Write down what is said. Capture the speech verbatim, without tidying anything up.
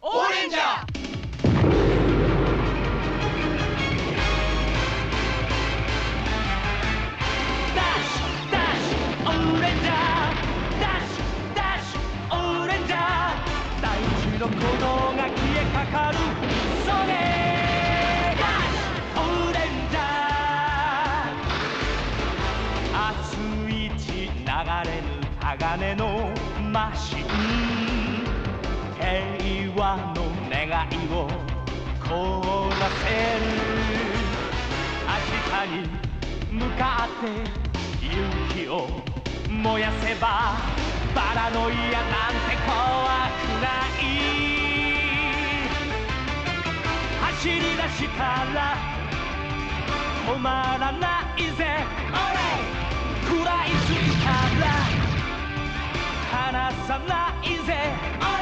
オレンジャー。ダッシュダッシュオレンジャー、ダッシュダッシュオレンジャー、大地の鼓動が消えかかる、それダッシュオレンジャー。熱い血流れぬ鋼のマシン、平和の願いを凍らせる、明日に向かって勇気を燃やせば、パラノイアなんて怖くない。走り出したら止まらないぜ、食らいついたら離さないぜ。